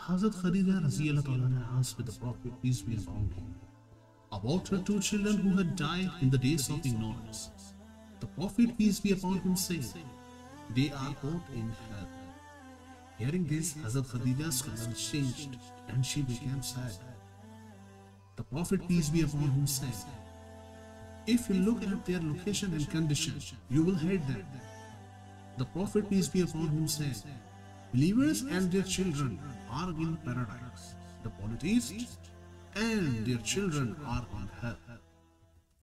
Hazrat Khadija asked the Prophet, peace be upon him, about her two children who had died in the days of ignorance. The Prophet, peace be upon him, said, they are both in hell. Hearing this, Hazrat Khadija's countenance changed and she became sad. The Prophet, peace be upon him, said, if you look at their location and condition, you will hate them. The Prophet, peace be upon him, said, believers and their children are in paradise. The polytheists and their children are in hell.